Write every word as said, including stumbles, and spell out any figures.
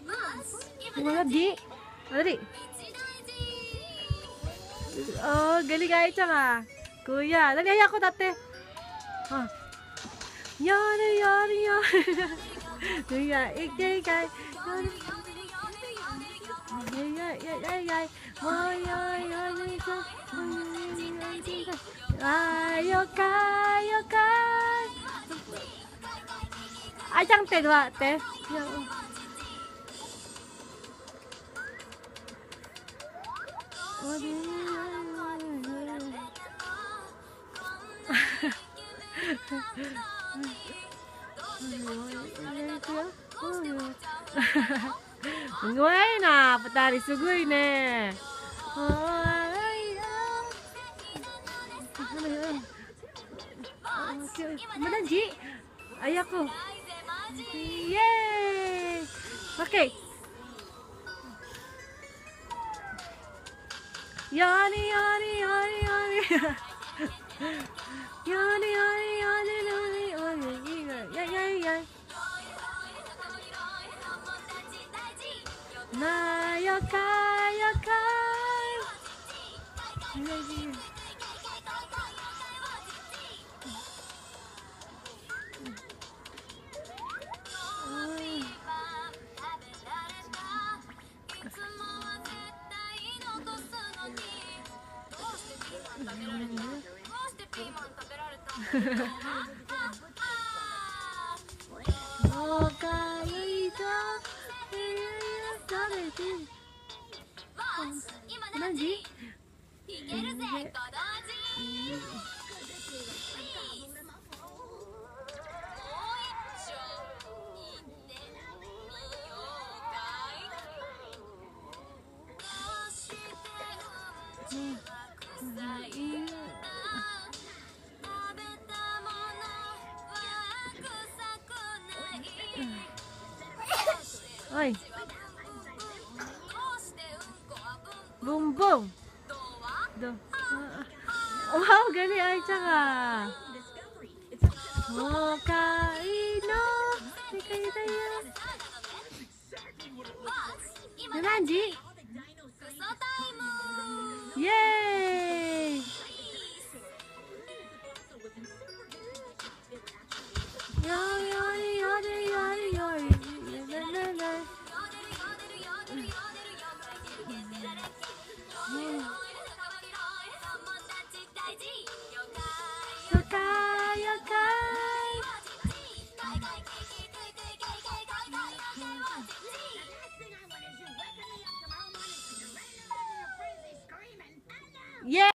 Gimana Di? Tadi? Oh, galing ay ah. Kuya, dali ay ako dati. Ah. Yari yari yari. Kuya, ikay ikay. Yay yay yay yay yay. Oh yay yay yay. Ay, okay, okay. Ay, chẳng te dua te.すごいな、二人すごいね。Mana Ji? Ayahku. Yeay. Oke. Yani yani yani yani. Yani yani yani yani yani. Ya ya ya. Na yokai yokai. Nanti? Oi. Boom boom. Do. Wow, galing ay tsaka. Mokai no. Ikai tayo. Nanji? Yay! Yari yari yari yari yari. Yokai yokai. Yeah.